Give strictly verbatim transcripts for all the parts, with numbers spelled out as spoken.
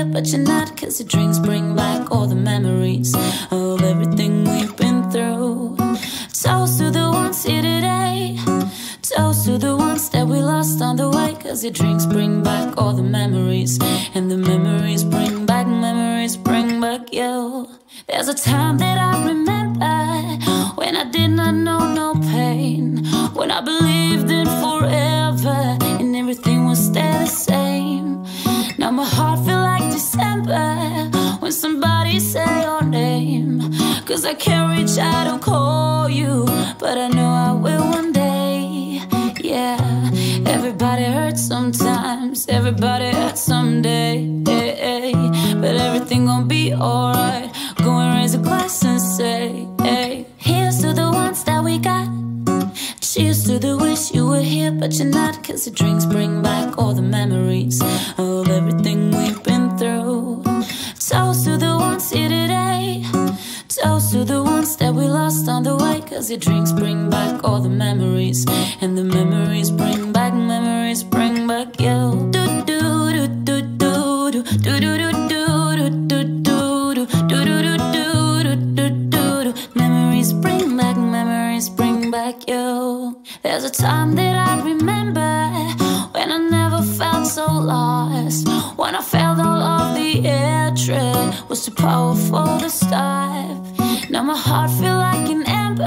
here, but you're not, cause your drinks bring back all the memories of everything we've been through. Toast to the ones here today, toast to the ones that we lost on the way, cause your drinks bring back all the memories, and the memories bring back, memories bring back you. There's a time that I remember when I did not know no pain, when I believed in forever and everything would stay the same. Now my heart feel like December when somebody say your name, cause I can't reach out and call you, but I know I will one day. Yeah, everybody hurts sometimes, everybody hurts someday, hey, hey. But everything gon' be alright. Go and raise a glass and say, hey, here's to the ones that we got. Cheers to the wish you were here, but you're not, cause the drinks bring back all the memories of everything we've been through. Toast to the ones here today, toast to the ones that we lost on the way, cause your drinks bring back all the memories, and the memories bring back, memories bring back you. Do do do do do do do do do do do do do do do do. Memories bring back, memories bring back you. There's a time that I remember when I never felt so lost, when I felt all of the hatred was too powerful to stop. Now my heart feel like an ember,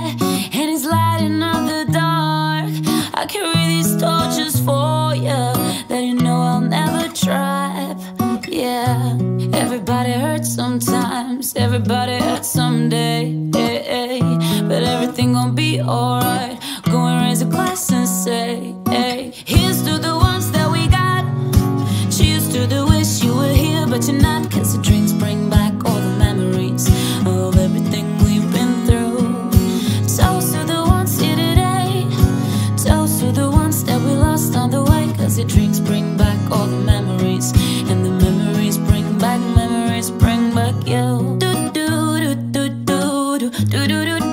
and it's lighting up the dark. I carry these torches for you that you know I'll never drop. Yeah, everybody hurts sometimes, everybody hurts someday, hey, hey. But everything gon' be alright. Go and raise a glass and say, hey, here's to the ones that we got. Cheers to the wish you were here, but you're not, cause the drinks bring back all the memories of everything we've been through. Toast to the ones here today, toast to the ones that we lost on the way, cause the drinks bring back all the memories, and the memories bring back, memories bring back you. Do do do do do do do do do.